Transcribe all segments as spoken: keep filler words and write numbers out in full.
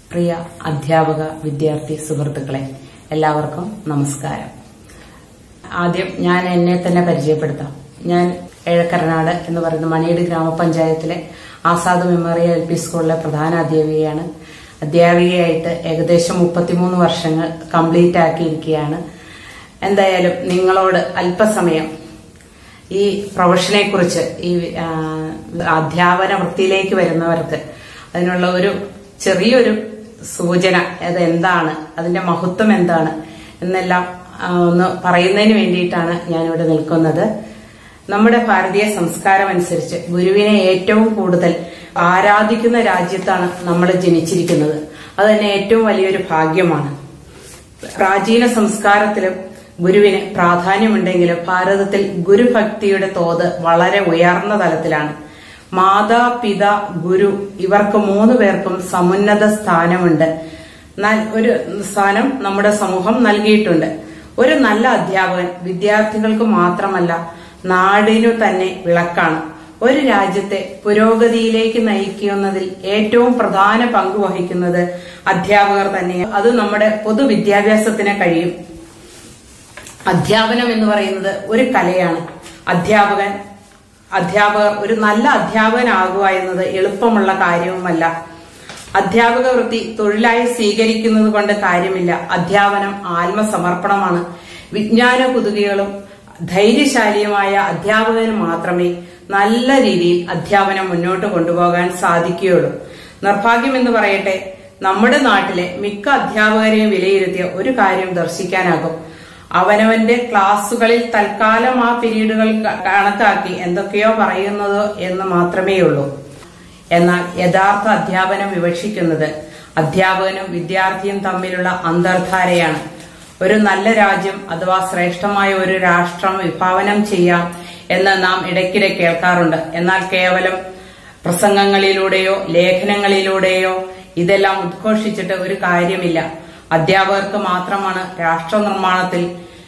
പ്രിയ അധ്യാപക വിദ്യാർത്ഥി സുഹൃത്തുക്കളെ, എല്ലാവർക്കും നമസ്കാരം. ആദ്യം ഞാൻ എന്നെ തന്നെ പരിചയപ്പെടുത്താം. ഞാൻ ഏഴക്കരനാട് എന്ന് പറയുന്ന മണിയടി ഗ്രാമപഞ്ചായത്തിലെ ആസാദ് മെമ്മോറിയൽ എൽ പി സ്കൂളിലെ പ്രധാന അധ്യാപികയാണ്. അധ്യാപികയായിട്ട് ഏകദേശം മുപ്പത്തിമൂന്ന് വർഷങ്ങൾ കംപ്ലീറ്റ് ആക്കിയിരിക്കുകയാണ്. എന്തായാലും നിങ്ങളോട് അല്പസമയം ഈ പ്രൊഫഷനെ കുറിച്ച്, ഈ അധ്യാപന വൃത്തിയിലേക്ക് വരുന്നവർക്ക് അതിനുള്ള ഒരു ചെറിയൊരു സൂചന, അതെന്താണ്, അതിന്റെ മഹത്വം എന്താണ് എന്നെല്ലാം ഒന്ന് പറയുന്നതിന് വേണ്ടിയിട്ടാണ് ഞാനിവിടെ നിൽക്കുന്നത്. നമ്മുടെ ഭാരതീയ സംസ്കാരം അനുസരിച്ച് ഗുരുവിനെ ഏറ്റവും കൂടുതൽ ആരാധിക്കുന്ന രാജ്യത്താണ് നമ്മൾ ജനിച്ചിരിക്കുന്നത്. അത് തന്നെ ഏറ്റവും വലിയൊരു ഭാഗ്യമാണ്. പ്രാചീന സംസ്കാരത്തിലും ഗുരുവിന് പ്രാധാന്യമുണ്ടെങ്കിലും ഭാരതത്തിൽ ഗുരുഭക്തിയുടെ തോത് വളരെ ഉയർന്ന തലത്തിലാണ്. മാതാ, പിത, ഗുരു ഇവർക്ക് മൂന്നു പേർക്കും സമുന്നത സ്ഥാനമുണ്ട്. ഒരു സ്ഥാനം നമ്മുടെ സമൂഹം നൽകിയിട്ടുണ്ട്. ഒരു നല്ല അധ്യാപകൻ വിദ്യാർത്ഥികൾക്ക് മാത്രമല്ല, നാടിനു തന്നെ വിളക്കാണ്. ഒരു രാജ്യത്തെ പുരോഗതിയിലേക്ക് നയിക്കുന്നതിൽ ഏറ്റവും പ്രധാന പങ്ക് വഹിക്കുന്നത് അധ്യാപകർ തന്നെയാണ്. അത് നമ്മുടെ പൊതുവിദ്യാഭ്യാസത്തിന് കഴിയും. അധ്യാപനം എന്ന് പറയുന്നത് ഒരു കലയാണ്. അധ്യാപകൻ അധ്യാപകർ ഒരു നല്ല അധ്യാപകനാകുക എന്നത് എളുപ്പമുള്ള കാര്യവുമല്ല. അധ്യാപക വൃത്തി തൊഴിലായി സ്വീകരിക്കുന്നത് കൊണ്ട് കാര്യമില്ല. അധ്യാപനം ആത്മസമർപ്പണമാണ്. വിജ്ഞാന കുതുകികളും ധൈര്യശാലിയുമായ അധ്യാപകന് മാത്രമേ നല്ല രീതിയിൽ അധ്യാപനം മുന്നോട്ട് കൊണ്ടുപോകാൻ സാധിക്കുകയുള്ളൂ. നിർഭാഗ്യം എന്ന് പറയട്ടെ, നമ്മുടെ നാട്ടിലെ മിക്ക അധ്യാപകരെയും വിലയിരുത്തിയ ഒരു കാര്യം ദർശിക്കാനാകും. അവനവന്റെ ക്ലാസുകളിൽ തൽക്കാലം ആ പീരീഡുകൾ കണക്കാക്കി എന്തൊക്കെയോ പറയുന്നത് എന്ന് മാത്രമേ ഉള്ളൂ. എന്നാൽ യഥാർത്ഥ അധ്യാപനം വിവക്ഷിക്കുന്നത് അധ്യാപകനും വിദ്യാർത്ഥിയും തമ്മിലുള്ള അന്തർധാരയാണ്. ഒരു നല്ല രാജ്യം അഥവാ ശ്രേഷ്ഠമായ ഒരു രാഷ്ട്രം വിഭാവനം ചെയ്യാം എന്ന് നാം ഇടയ്ക്കിടെ കേൾക്കാറുണ്ട്. എന്നാൽ കേവലം പ്രസംഗങ്ങളിലൂടെയോ ലേഖനങ്ങളിലൂടെയോ ഇതെല്ലാം ഉദ്ഘോഷിച്ചിട്ട് ഒരു കാര്യമില്ല. അധ്യാപകർക്ക് മാത്രമാണ് രാഷ്ട്ര നിർമ്മാണത്തിൽ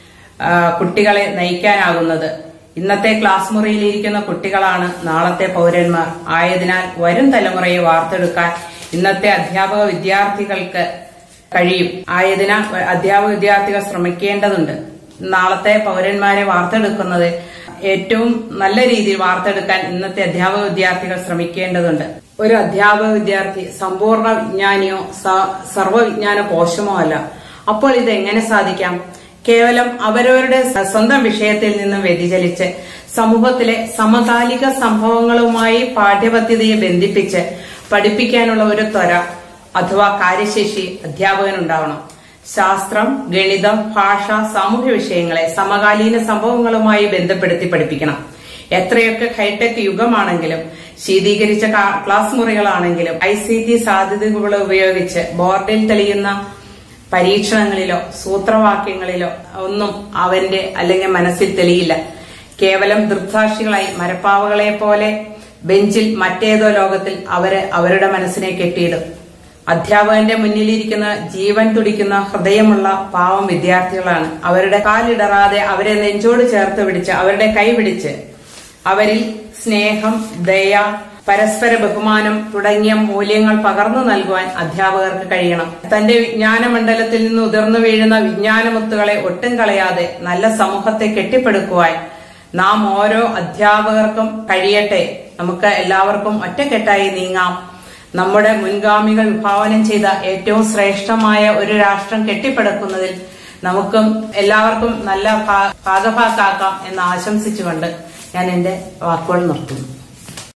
കുട്ടികളെ നയിക്കാനാകുന്നത്. ഇന്നത്തെ ക്ലാസ് മുറിയിലിരിക്കുന്ന കുട്ടികളാണ് നാളത്തെ പൗരന്മാർ. ആയതിനാൽ വരും തലമുറയെ വാർത്തെടുക്കാൻ ഇന്നത്തെ അധ്യാപക വിദ്യാർത്ഥികൾക്ക് കഴിയും. ആയതിനാൽ അധ്യാപക വിദ്യാർത്ഥികൾ ശ്രമിക്കേണ്ടതുണ്ട്. നാളത്തെ പൗരന്മാരെ വാർത്തെടുക്കുന്നത് ഏറ്റവും നല്ല രീതിയിൽ വാർത്തെടുക്കാൻ ഇന്നത്തെ അധ്യാപക വിദ്യാർത്ഥികൾ ശ്രമിക്കേണ്ടതുണ്ട്. ഒരു അധ്യാപക വിദ്യാർത്ഥി സമ്പൂർണ്ണ വിജ്ഞാനിയോ സർവ്വവിജ്ഞാന കോശമോ അല്ല. അപ്പോൾ ഇത് എങ്ങനെ സാധിക്കാം? കേവലം അവരവരുടെ സ്വന്തം വിഷയത്തിൽ നിന്നും വ്യതിചലിച്ച് സമൂഹത്തിലെ സമകാലിക സംഭവങ്ങളുമായി പാഠ്യപദ്ധതിയെ ബന്ധിപ്പിച്ച് പഠിപ്പിക്കാനുള്ള ഒരു ത്വര അഥവാ കാര്യശേഷി അധ്യാപകനുണ്ടാവണം. ശാസ്ത്രം, ഗണിതം, ഭാഷ, സാമൂഹ്യ വിഷയങ്ങളെ സമകാലീന സംഭവങ്ങളുമായി ബന്ധപ്പെടുത്തി പഠിപ്പിക്കണം. എത്രയൊക്കെ ഹൈടെക് യുഗമാണെങ്കിലും, ശീതീകരിച്ച ക്ലാസ് മുറികളാണെങ്കിലും, ഐ സി ടി സാധ്യതകൾ ഉപയോഗിച്ച് ബോർഡിൽ തെളിയുന്ന പരീക്ഷണങ്ങളിലോ സൂത്രവാക്യങ്ങളിലോ ഒന്നും അവന്റെ അല്ലെങ്കിൽ മനസ്സിൽ തെളിയില്ല. കേവലം ദൃക്സാക്ഷികളായി മരപ്പാവകളെ പോലെ ബെഞ്ചിൽ മറ്റേതോ ലോകത്തിൽ അവര് അവരുടെ മനസ്സിനെ കെട്ടിയിടും. അധ്യാപകന്റെ മുന്നിലിരിക്കുന്ന ജീവൻ തുടിക്കുന്ന ഹൃദയമുള്ള പാവം വിദ്യാർത്ഥികളാണ്. അവരുടെ കാലിടറാതെ അവരെ നെഞ്ചോട് ചേർത്ത് പിടിച്ച് അവരുടെ കൈ പിടിച്ച് അവരിൽ സ്നേഹം, ദയ, പരസ്പര ബഹുമാനം തുടങ്ങിയ മൂല്യങ്ങൾ പകർന്നു നൽകുവാൻ അധ്യാപകർക്ക് കഴിയണം. തന്റെ വിജ്ഞാനമണ്ഡലത്തിൽ നിന്ന് ഉതിർന്നു വീഴുന്ന വിജ്ഞാനമുത്തുകളെ ഒട്ടും കളയാതെ നല്ല സമൂഹത്തെ കെട്ടിപ്പടുക്കുവാൻ നാം ഓരോ അധ്യാപകർക്കും കഴിയട്ടെ. നമുക്ക് എല്ലാവർക്കും ഒറ്റക്കെട്ടായി നീങ്ങാം. നമ്മുടെ മുൻഗാമികൾ വിഭാവനം ചെയ്ത ഏറ്റവും ശ്രേഷ്ഠമായ ഒരു രാഷ്ട്രം കെട്ടിപ്പടുക്കുന്നതിൽ നമുക്കും എല്ലാവർക്കും നല്ല ഭാഗഭാക്കാക്കാം എന്ന് ആശംസിച്ചുകൊണ്ട് ഞാൻ എന്റെ വാക്കുകൾ നിർത്തുന്നു.